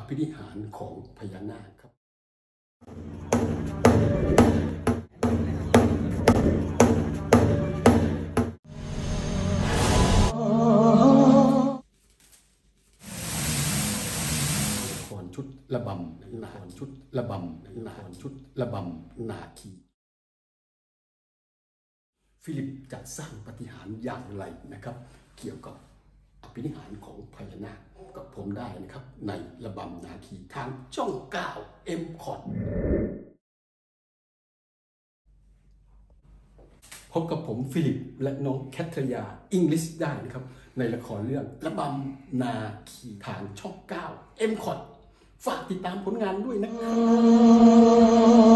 ภินิหารของพญานาคครับชุดระบำนาชุดระบำนาชุดระบำนาคีฟิลิปจะสร้างปาฏิหาริย์อย่างไรนะครับเกี่ยวกับอภินิหารของพญานาคกับผมได้นะครับในระบำนาคีทางช่อง9 MCOT พบกับผมฟิลิปและน้องแคทริยาอังกฤษได้นะครับในละครเรื่องระบำนาคีทางช่อง9 MCOT ฝากติดตามผลงานด้วยนะครับ